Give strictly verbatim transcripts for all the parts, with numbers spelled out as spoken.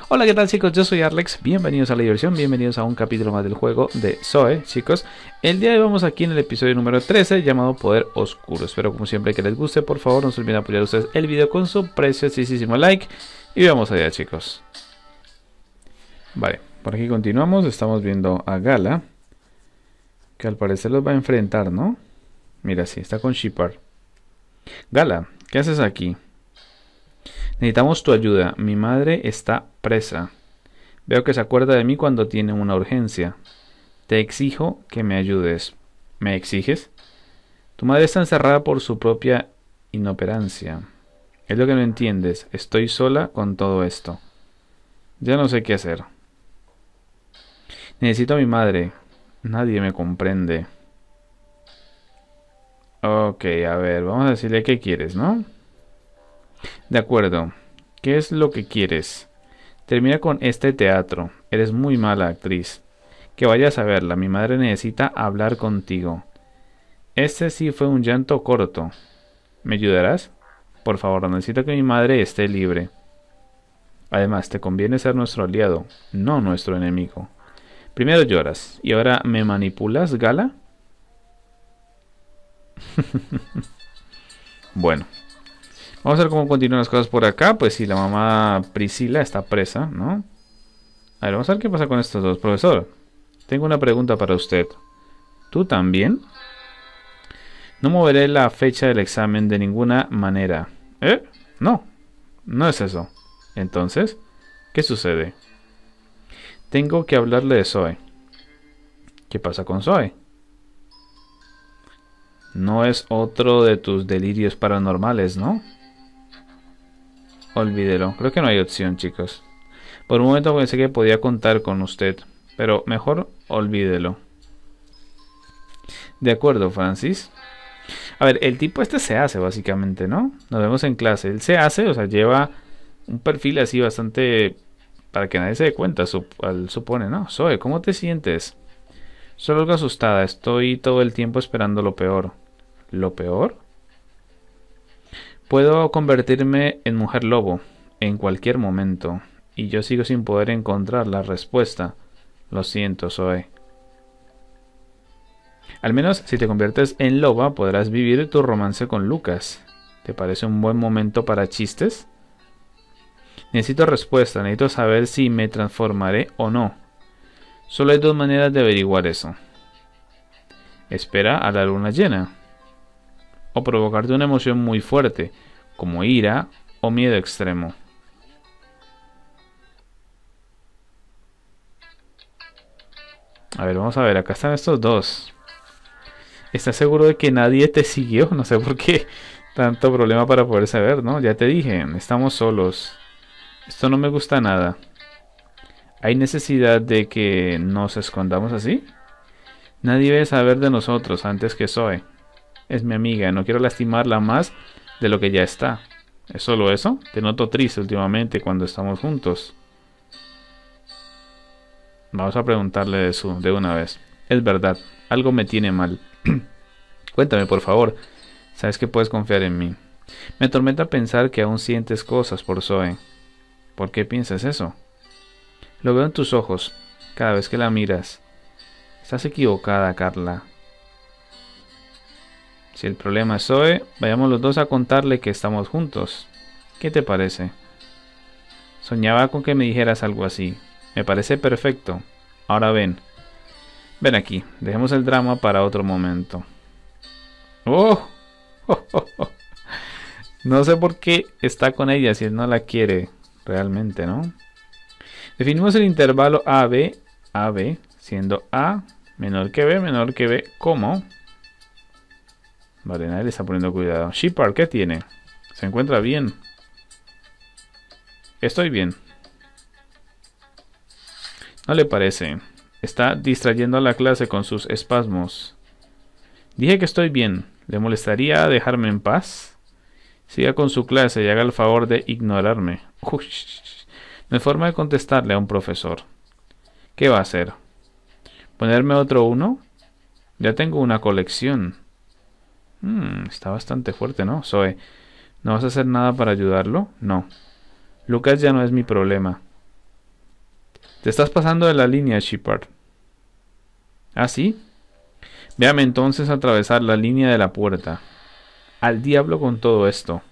Hola, ¿qué tal chicos? Yo soy Arlex, bienvenidos a la diversión, bienvenidos a un capítulo más del juego de Zoe, chicos. El día de hoy vamos aquí en el episodio número trece llamado Poder Oscuro. Espero como siempre que les guste, por favor no se olviden apoyar a ustedes el video con su preciosísimo like. Y vamos allá, chicos. Vale, por aquí continuamos, estamos viendo a Gala, que al parecer los va a enfrentar, ¿no? Mira, sí, está con Shepard. Gala, ¿qué haces aquí? Necesitamos tu ayuda. Mi madre está presa. Veo que se acuerda de mí cuando tiene una urgencia. Te exijo que me ayudes. ¿Me exiges? Tu madre está encerrada por su propia inoperancia. Es lo que no entiendes. Estoy sola con todo esto. Ya no sé qué hacer. Necesito a mi madre. Nadie me comprende. Ok, a ver, vamos a decirle qué quieres, ¿no? De acuerdo. ¿Qué es lo que quieres? Termina con este teatro. Eres muy mala actriz. Que vayas a verla. Mi madre necesita hablar contigo. Este sí fue un llanto corto. ¿Me ayudarás? Por favor, necesito que mi madre esté libre. Además, te conviene ser nuestro aliado, no nuestro enemigo. Primero lloras, ¿y ahora me manipulas, Gala? Bueno. Vamos a ver cómo continúan las cosas por acá. Pues si la mamá Priscila está presa, ¿no? A ver, vamos a ver qué pasa con estos dos. Profesor, tengo una pregunta para usted. ¿Tú también? No moveré la fecha del examen de ninguna manera. ¿Eh? No, no es eso. Entonces, ¿qué sucede? Tengo que hablarle de Zoe. ¿Qué pasa con Zoe? No es otro de tus delirios paranormales, ¿no? Olvídelo. Creo que no hay opción, chicos. Por un momento pensé que podía contar con usted, pero mejor olvídelo. De acuerdo, Francis. A ver, el tipo este se hace, básicamente, ¿no? Nos vemos en clase. Él se hace, o sea, lleva un perfil así bastante... para que nadie se dé cuenta, sup supone, ¿no? Zoe, ¿cómo te sientes? Solo algo asustada. Estoy todo el tiempo esperando lo peor. ¿Lo peor? Puedo convertirme en mujer lobo en cualquier momento y yo sigo sin poder encontrar la respuesta. Lo siento, Zoe. Al menos si te conviertes en loba podrás vivir tu romance con Lucas. ¿Te parece un buen momento para chistes? Necesito respuesta, necesito saber si me transformaré o no. Solo hay dos maneras de averiguar eso. Espera a la luna llena. O provocarte una emoción muy fuerte, como ira o miedo extremo. A ver, vamos a ver, acá están estos dos. ¿Estás seguro de que nadie te siguió? No sé por qué tanto problema para poder saber, ¿no? Ya te dije, estamos solos. Esto no me gusta nada. ¿Hay necesidad de que nos escondamos así? Nadie debe saber de nosotros antes que Zoe. Es mi amiga, no quiero lastimarla más de lo que ya está. ¿Es solo eso? Te noto triste últimamente cuando estamos juntos. Vamos a preguntarle de eso de una vez. Es verdad, algo me tiene mal. Cuéntame, por favor. Sabes que puedes confiar en mí. Me atormenta pensar que aún sientes cosas por Zoe. ¿Por qué piensas eso? Lo veo en tus ojos, cada vez que la miras. Estás equivocada, Carla. Si el problema es Zoe, vayamos los dos a contarle que estamos juntos. ¿Qué te parece? Soñaba con que me dijeras algo así. Me parece perfecto. Ahora ven. Ven aquí. Dejemos el drama para otro momento. ¡Oh! ¡Oh, oh, oh! No sé por qué está con ella si él no la quiere realmente, ¿no? Definimos el intervalo A B, A B, siendo A menor que B, menor que B, como... Vale, nadie le está poniendo cuidado. Shepard, ¿qué tiene? ¿Se encuentra bien? Estoy bien. ¿No le parece? Está distrayendo a la clase con sus espasmos. Dije que estoy bien. ¿Le molestaría dejarme en paz? Siga con su clase y haga el favor de ignorarme. Uy, no hay forma de contestarle a un profesor. ¿Qué va a hacer? ¿Ponerme otro uno? Ya tengo una colección. Hmm, está bastante fuerte, ¿no? Zoe, ¿no vas a hacer nada para ayudarlo? No. Lucas ya no es mi problema. Te estás pasando de la línea, Shepard. ¿Ah, sí? Véame entonces atravesar la línea de la puerta. Al diablo con todo esto.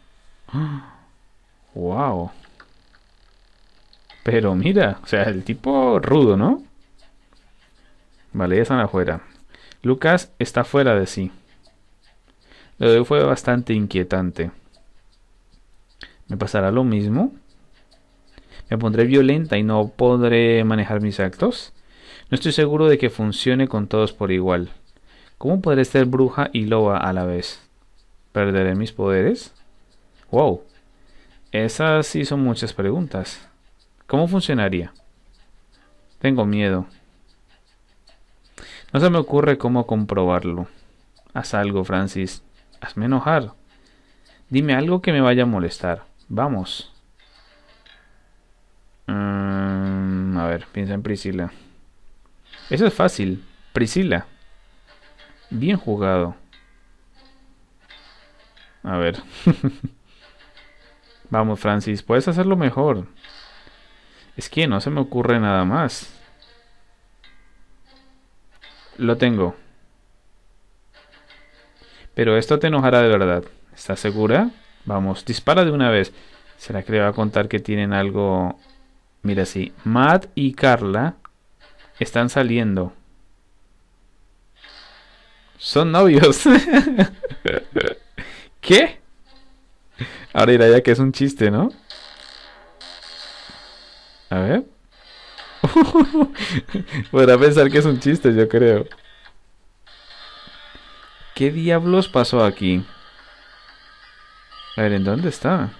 Wow. Pero mira, o sea, el tipo rudo, ¿no? Vale, ya están afuera. Lucas está fuera de sí. Lo de hoy fue bastante inquietante. ¿Me pasará lo mismo? ¿Me pondré violenta y no podré manejar mis actos? No estoy seguro de que funcione con todos por igual. ¿Cómo podré ser bruja y loba a la vez? ¿Perderé mis poderes? Wow. Esas sí son muchas preguntas. ¿Cómo funcionaría? Tengo miedo. No se me ocurre cómo comprobarlo. Haz algo, Francis. Hazme enojar. Dime algo que me vaya a molestar. Vamos. Mm, a ver, piensa en Priscila. Eso es fácil. Priscila. Bien jugado. A ver. Vamos, Francis. Puedes hacerlo mejor. Es que no se me ocurre nada más. Lo tengo. Pero esto te enojará de verdad. ¿Estás segura? Vamos, dispara de una vez. ¿Será que le va a contar que tienen algo? Mira, sí. Matt y Carla están saliendo. Son novios. ¿Qué? Ahora dirá ya que es un chiste, ¿no? A ver. Podrá pensar que es un chiste, yo creo. ¿Qué diablos pasó aquí? A ver, ¿en dónde está?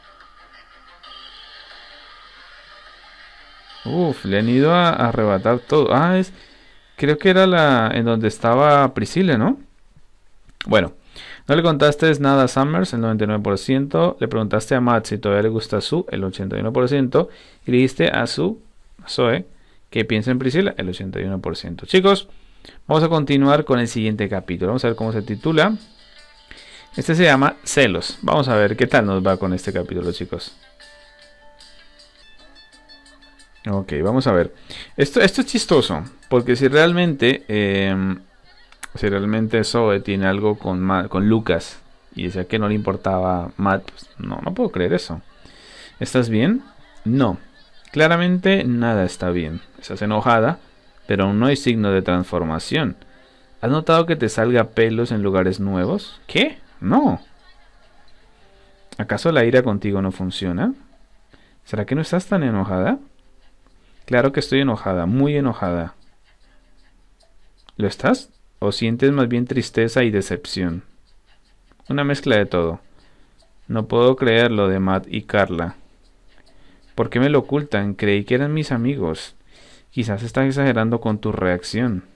Uf, le han ido a, a arrebatar todo. Ah, es... Creo que era la... en donde estaba Priscilla, ¿no? Bueno, no le contaste nada a Summers, el noventa y nueve por ciento. Le preguntaste a Matt si todavía le gusta Sue, el ochenta y uno por ciento. Y le dijiste a Sue, a Zoe, que piensa en Priscilla, el ochenta y uno por ciento. Chicos, vamos a continuar con el siguiente capítulo. Vamos a ver cómo se titula. Este se llama Celos. Vamos a ver qué tal nos va con este capítulo, chicos. Ok, vamos a ver. Esto, esto es chistoso, porque si realmente, eh, si realmente Zoe tiene algo con, Matt, con Lucas y decía que no le importaba Matt, pues no, no puedo creer eso. ¿Estás bien? No. Claramente nada está bien. Estás enojada, pero aún no hay signo de transformación. ¿Has notado que te salga pelos en lugares nuevos? ¿Qué? No. ¿Acaso la ira contigo no funciona? ¿Será que no estás tan enojada? Claro que estoy enojada, muy enojada. ¿Lo estás? ¿O sientes más bien tristeza y decepción? Una mezcla de todo. No puedo creer lo de Matt y Carla. ¿Por qué me lo ocultan? Creí que eran mis amigos. Quizás estás exagerando con tu reacción.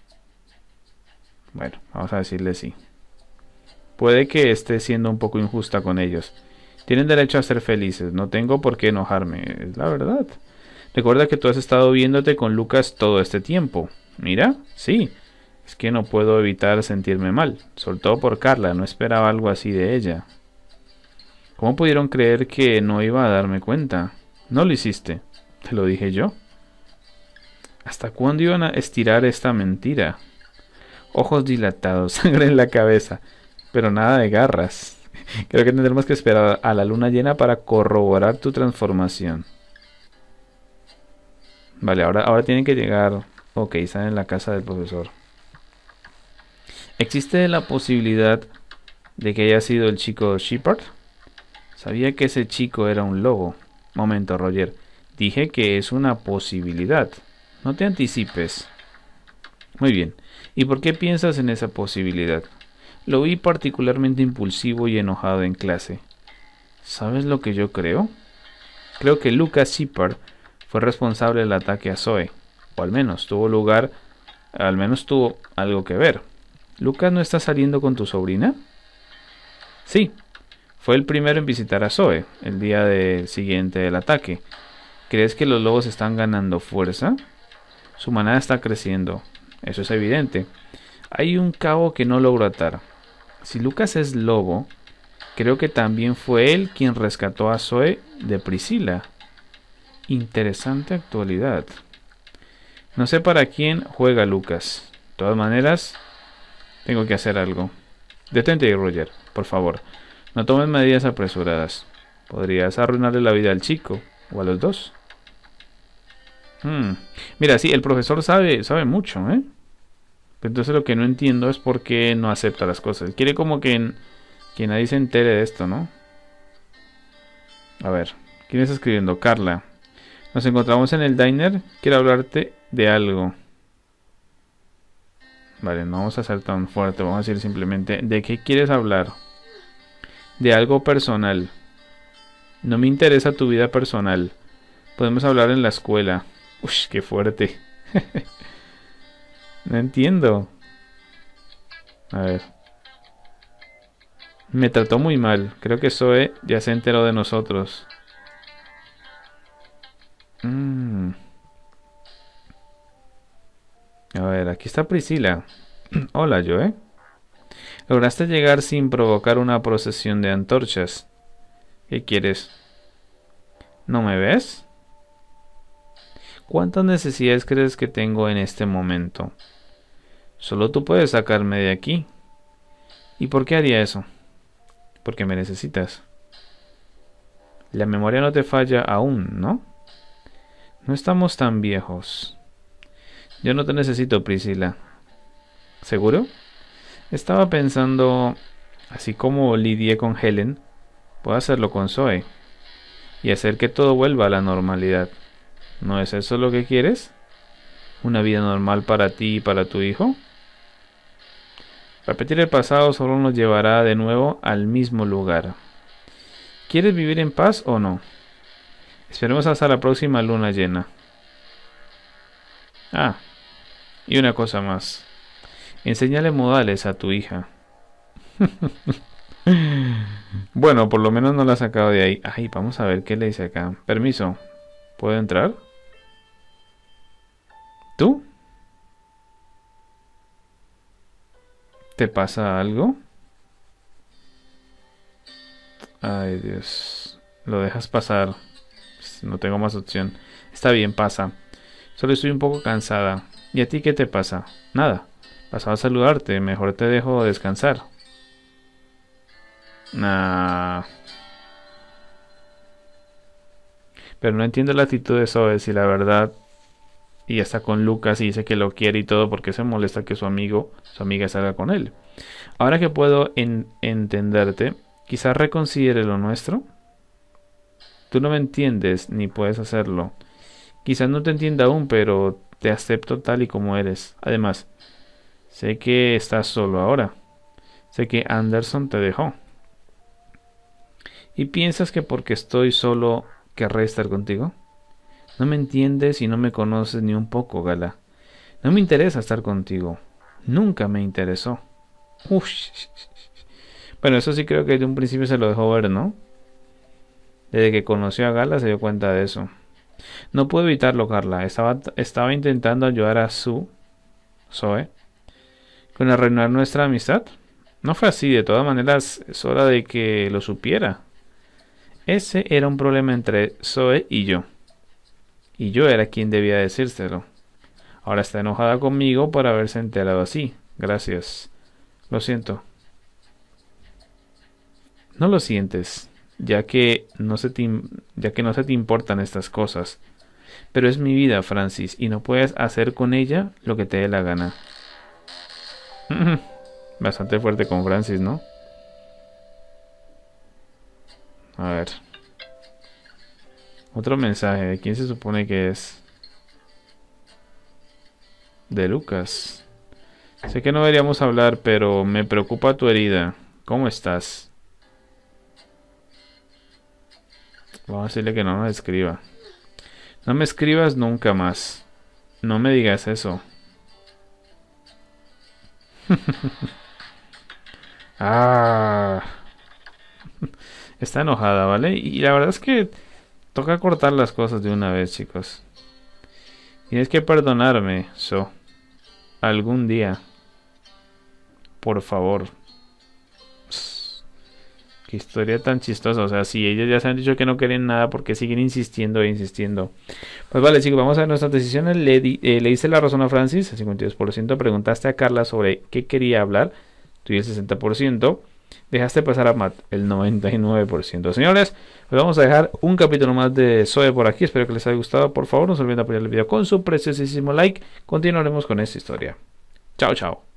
Bueno, vamos a decirle sí. Puede que esté siendo un poco injusta con ellos. Tienen derecho a ser felices. No tengo por qué enojarme. Es la verdad. Recuerda que tú has estado viéndote con Lucas todo este tiempo. Mira, sí. Es que no puedo evitar sentirme mal. Sobre todo por Carla. No esperaba algo así de ella. ¿Cómo pudieron creer que no iba a darme cuenta? No lo hiciste. Te lo dije yo. ¿Hasta cuándo iban a estirar esta mentira? Ojos dilatados, sangre en la cabeza. Pero nada de garras. Creo que tendremos que esperar a la luna llena para corroborar tu transformación. Vale, ahora, ahora tienen que llegar. Ok, están en la casa del profesor. ¿Existe la posibilidad de que haya sido el chico Shepard? Sabía que ese chico era un lobo. Momento, Roger. Dije que es una posibilidad. No te anticipes. Muy bien. ¿Y por qué piensas en esa posibilidad? Lo vi particularmente impulsivo y enojado en clase. ¿Sabes lo que yo creo? Creo que Lucas Shepard fue responsable del ataque a Zoe. O al menos tuvo lugar... Al menos tuvo algo que ver. ¿Lucas no está saliendo con tu sobrina? Sí. Fue el primero en visitar a Zoe el día de, siguiente del ataque. ¿Crees que los lobos están ganando fuerza? Su manada está creciendo. Eso es evidente. Hay un cabo que no logro atar. Si Lucas es lobo, creo que también fue él quien rescató a Zoe de Priscilla. Interesante actualidad. No sé para quién juega Lucas. De todas maneras, tengo que hacer algo. Detente, Roger, por favor. No tomes medidas apresuradas. Podrías arruinarle la vida al chico, o a los dos. Hmm. Mira, sí, el profesor sabe, sabe mucho, ¿eh? Pero entonces lo que no entiendo es por qué no acepta las cosas. Quiere como que, que nadie se entere de esto, ¿no? A ver, ¿quién está escribiendo? Carla. Nos encontramos en el diner. Quiero hablarte de algo. Vale, no vamos a ser tan fuerte. Vamos a decir simplemente, ¿de qué quieres hablar? De algo personal. No me interesa tu vida personal. Podemos hablar en la escuela. Uy, qué fuerte. No entiendo. A ver. Me trató muy mal. Creo que Zoe ya se enteró de nosotros. Mm. A ver, aquí está Priscila. Hola, Joe. Lograste llegar sin provocar una procesión de antorchas. ¿Qué quieres? ¿No me ves? ¿Cuántas necesidades crees que tengo en este momento? Solo tú puedes sacarme de aquí. ¿Y por qué haría eso? Porque me necesitas. La memoria no te falla aún, ¿no? No estamos tan viejos. Yo no te necesito, Priscila. ¿Seguro? Estaba pensando, así como lidié con Helen, puedo hacerlo con Zoe y hacer que todo vuelva a la normalidad. ¿No es eso lo que quieres? ¿Una vida normal para ti y para tu hijo? Repetir el pasado solo nos llevará de nuevo al mismo lugar. ¿Quieres vivir en paz o no? Esperemos hasta la próxima luna llena. Ah, y una cosa más. Enséñale modales a tu hija. Bueno, por lo menos no la ha sacado de ahí. Ay, vamos a ver qué le dice acá. Permiso, ¿puedo entrar? ¿Tú? ¿Te pasa algo? Ay, Dios. Lo dejas pasar. No tengo más opción. Está bien, pasa. Solo estoy un poco cansada. ¿Y a ti qué te pasa? Nada. Pasaba a saludarte. Mejor te dejo descansar. Nah. Pero no entiendo la actitud de Zoe. Si la verdad... Y está con Lucas y dice que lo quiere y todo, porque se molesta que su amigo, su amiga salga con él. Ahora que puedo en entenderte, quizás reconsidere lo nuestro. Tú no me entiendes ni puedes hacerlo. Quizás no te entienda aún, pero te acepto tal y como eres. Además, sé que estás solo ahora. Sé que Anderson te dejó. ¿Y piensas que porque estoy solo querré estar contigo? No me entiendes y no me conoces ni un poco, Gala. No me interesa estar contigo. Nunca me interesó. Uf. Bueno, eso sí creo que desde un principio se lo dejó ver, ¿no? Desde que conoció a Gala se dio cuenta de eso. No puedo evitarlo, Carla. Estaba, estaba intentando ayudar a Sue, Zoe, con arruinar nuestra amistad. No fue así, de todas maneras es hora de que lo supiera. Ese era un problema entre Zoe y yo. Y yo era quien debía decírselo. Ahora está enojada conmigo por haberse enterado así. Gracias. Lo siento. No lo sientes, ya que no se te, ya que no se te importan estas cosas. Pero es mi vida, Francis, y no puedes hacer con ella lo que te dé la gana. Bastante fuerte con Francis, ¿no? A ver. Otro mensaje. ¿De quién se supone que es? De Lucas. Sé que no deberíamos hablar, pero me preocupa tu herida. ¿Cómo estás? Vamos a decirle que no nos escriba. No me escribas nunca más. No me digas eso. Ah. Está enojada, ¿vale? Y la verdad es que toca cortar las cosas de una vez, chicos. Tienes que perdonarme, So. Algún día. Por favor. Qué historia tan chistosa. O sea, si ellos ya se han dicho que no quieren nada, ¿por qué siguen insistiendo e insistiendo? Pues vale, chicos, vamos a ver nuestras decisiones. Le, di, eh, le hice la razón a Francis, el cincuenta y dos por ciento. Preguntaste a Carla sobre qué quería hablar, tú y el sesenta por ciento. Dejaste pasar a Matt, el noventa y nueve por ciento. Señores, pues vamos a dejar un capítulo más de Zoe por aquí. Espero que les haya gustado. Por favor, no se olviden de apoyar el video con su preciosísimo like. Continuaremos con esta historia. Chao, chao.